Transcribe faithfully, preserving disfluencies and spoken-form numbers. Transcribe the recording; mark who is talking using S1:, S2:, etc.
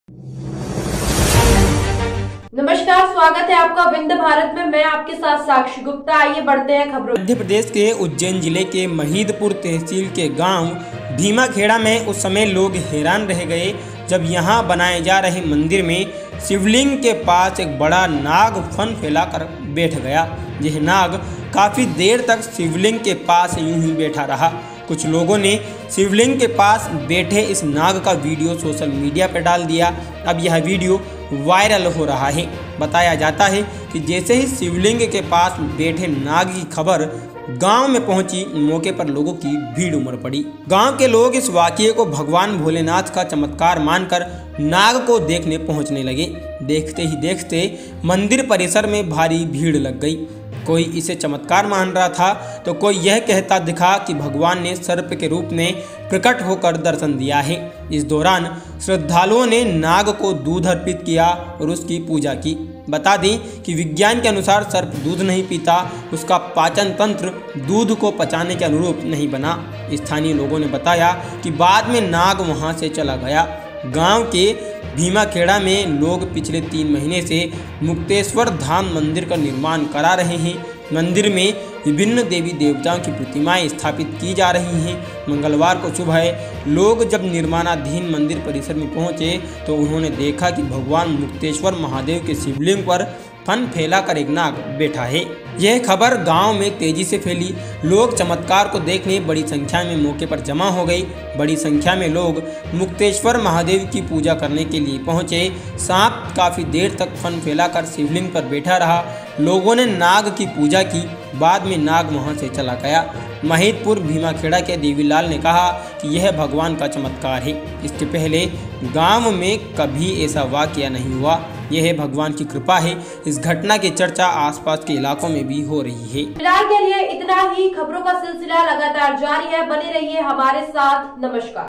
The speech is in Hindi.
S1: नमस्कार, स्वागत है आपका विंध्य भारत में। मैं आपके साथ साक्षी गुप्ता। आइए बढ़ते हैं खबरों।
S2: मध्य प्रदेश के उज्जैन जिले के महिदपुर तहसील के गांव भीमाखेड़ा में उस समय लोग हैरान रह गए जब यहां बनाए जा रहे मंदिर में शिवलिंग के पास एक बड़ा नाग फन फैलाकर बैठ गया। यह नाग काफी देर तक शिवलिंग के पास यूं ही बैठा रहा। कुछ लोगों ने शिवलिंग के पास बैठे इस नाग का वीडियो सोशल मीडिया पर डाल दिया। अब यह वीडियो वायरल हो रहा है। बताया जाता है कि जैसे ही शिवलिंग के पास बैठे नाग की खबर गांव में पहुंची, मौके पर लोगों की भीड़ उमड़ पड़ी। गांव के लोग इस वाकये को भगवान भोलेनाथ का चमत्कार मानकर नाग को देखने पहुंचने लगे। देखते ही देखते मंदिर परिसर में भारी भीड़ लग गई। कोई इसे चमत्कार मान रहा था तो कोई यह कहता दिखा कि भगवान ने सर्प के रूप में प्रकट होकर दर्शन दिया है। इस दौरान श्रद्धालुओं ने नाग को दूध अर्पित किया और उसकी पूजा की। बता दें कि विज्ञान के अनुसार सर्प दूध नहीं पीता, उसका पाचन तंत्र दूध को पचाने के अनुरूप नहीं बना। स्थानीय लोगों ने बताया कि बाद में नाग वहां से चला गया। गांव के भीमाखेड़ा में लोग पिछले तीन महीने से मुक्तेश्वर धाम मंदिर का निर्माण करा रहे हैं। मंदिर में विभिन्न देवी देवताओं की प्रतिमाएं स्थापित की जा रही हैं। मंगलवार को सुबह लोग जब निर्माणाधीन मंदिर परिसर में पहुंचे तो उन्होंने देखा कि भगवान मुक्तेश्वर महादेव के शिवलिंग पर फन फैलाकर एक नाग बैठा है। यह खबर गांव में तेजी से फैली। लोग चमत्कार को देखने बड़ी संख्या में मौके पर जमा हो गई। बड़ी संख्या में लोग मुक्तेश्वर महादेव की पूजा करने के लिए पहुंचे। सांप काफी देर तक फन फैलाकर शिवलिंग पर बैठा रहा। लोगों ने नाग की पूजा की, बाद में नाग वहां से चला गया। महिदपुर भीमाखेड़ा के देवीलाल ने कहा कि यह भगवान का चमत्कार है। इसके पहले गांव में कभी ऐसा वाकया नहीं हुआ। यह भगवान की कृपा है। इस घटना की चर्चा आसपास के इलाकों में भी हो रही है।
S1: फिलहाल के लिए इतना ही। खबरों का सिलसिला लगातार जारी है। बने रहिए हमारे साथ। नमस्कार।